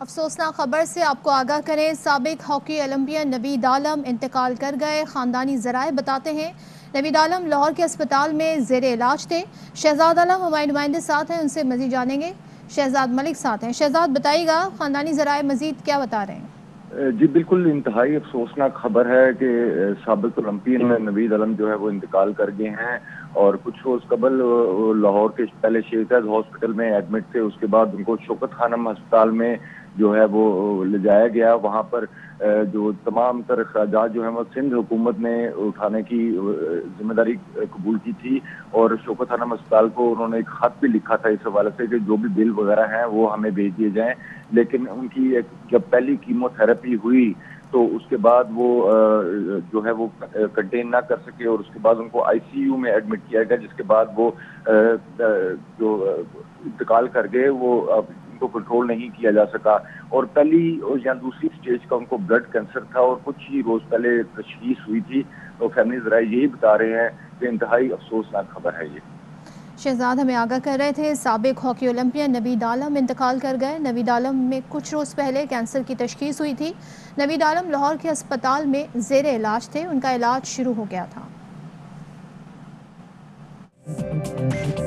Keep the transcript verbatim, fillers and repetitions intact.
افسوسناک خبر سے آپ کو آگاہ کریں، سابق ہاکی اولمپئن نوید عالم انتقال کر گئے۔ خاندانی ذرائع بتاتے ہیں نوید عالم لاہور کے اسپتال میں زیر علاج تھے۔ شہزاد عالم ہمارے نمائندے ساتھ ہیں، ان سے مزید جانیں گے۔ شہزاد ملک ساتھ ہیں۔ شہزاد بتائیے گا خاندانی ذرائع مزید کیا بتا رہے ہیں؟ جی بالکل انتہائی افسوسناک خبر ہے کہ سابق اولمپئن نوید عالم جو ہے وہ انتقال کر گئے ہیں، اور کچھ روز قبل لاہور کے پہلے شیخ زاید ہاسپٹل میں ایڈمٹ تھے، اس کے بعد ان کو شوکت خانم ہسپتال میں جو ہے وہ لے جایا گیا۔ وہاں پر جو تمام تر اخراجات جو ہیں وہ سندھ حکومت نے اٹھانے کی ذمہ داری قبول کی تھی، اور شوکت خانم ہسپتال کو انہوں نے ایک خط بھی لکھا تھا اس حوالے سے کہ جو بھی بل وغیرہ ہیں وہ ہمیں بھیج دیے جائیں، لیکن ان کی جب پہلی کیمو تھراپی ہوئی تو اس کے بعد وہ جو ہے وہ کنٹین نہ کر سکے، اور اس کے بعد ان کو آئی سی یو میں ایڈمٹ کیا گیا، جس کے بعد وہ جو انتقال کر گئے وہ ان کو کنٹرول نہیں کیا جا سکا، اور پہلی یا دوسری سٹیج کا ان کو بلڈ کینسر تھا، اور کچھ ہی روز پہلے تشخیص ہوئی تھی۔ تو فیملی ذرائع یہی بتا رہے ہیں کہ انتہائی افسوسناک خبر ہے یہ۔ شہزاد ہمیں آگاہ کر رہے تھے سابق ہاکی اولمپئن نوید عالم انتقال کر گئے۔ نوید عالم میں کچھ روز پہلے کینسر کی تشخیص ہوئی تھی۔ نوید عالم لاہور کے اسپتال میں زیر علاج تھے، ان کا علاج شروع ہو گیا تھا۔